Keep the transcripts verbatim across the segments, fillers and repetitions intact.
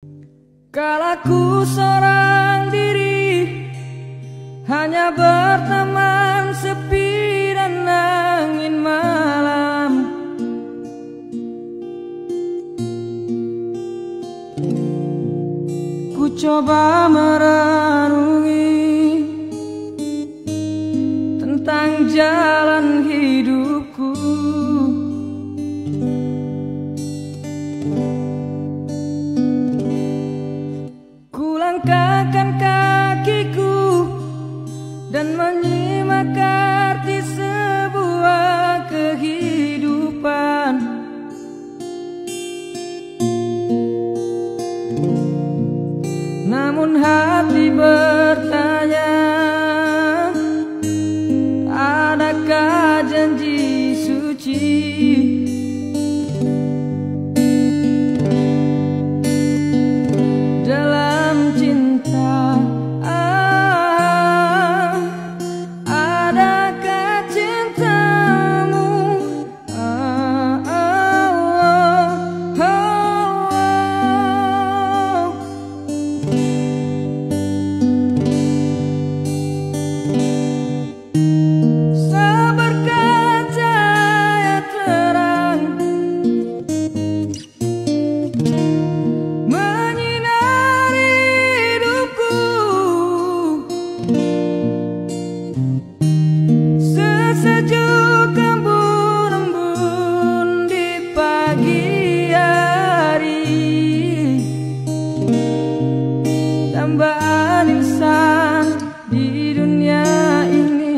Kalaku seorang diri, hanya berteman sepi dan angin malam. Ku coba merenungi tentang jalan hidupku. Langkahkan kakiku dan menyimak arti sebuah kehidupan. Namun hati bertanya, adakah janji suci? Dambaan insan di dunia ini.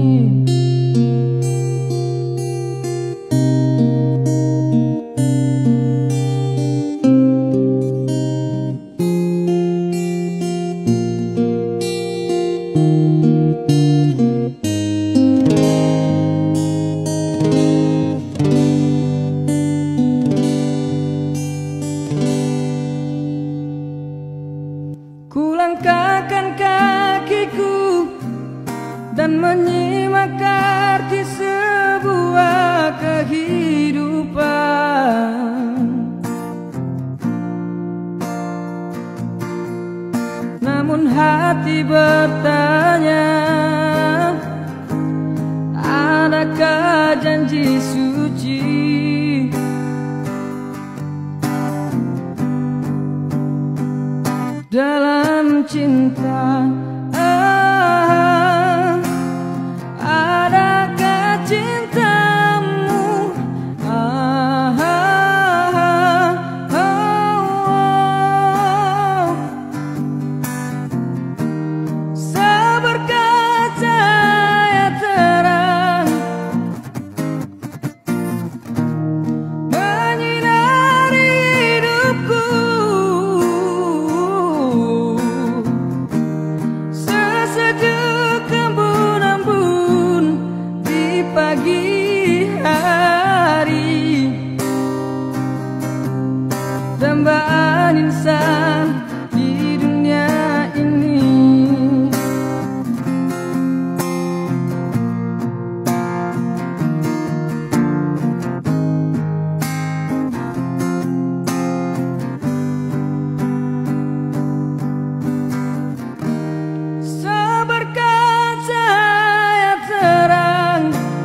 Ku langkahkan kakiku dan menyimak arti sebuah kehidupan. Namun hati bertanya, adakah janji suci? Dalam cinta, ah, adakah cintamu? Ah, ah, ah, oh. Seberkas cahaya terang menyinari hidupku. Pagi hari, dambaan insan di dunia ini. Seberkas cahaya terang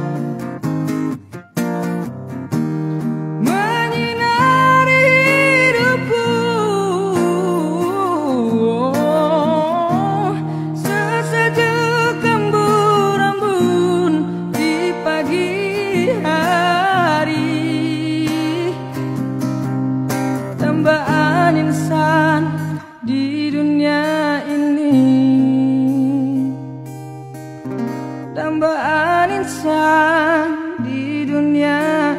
dambaan insan di dunia ini. Dambaan insan di dunia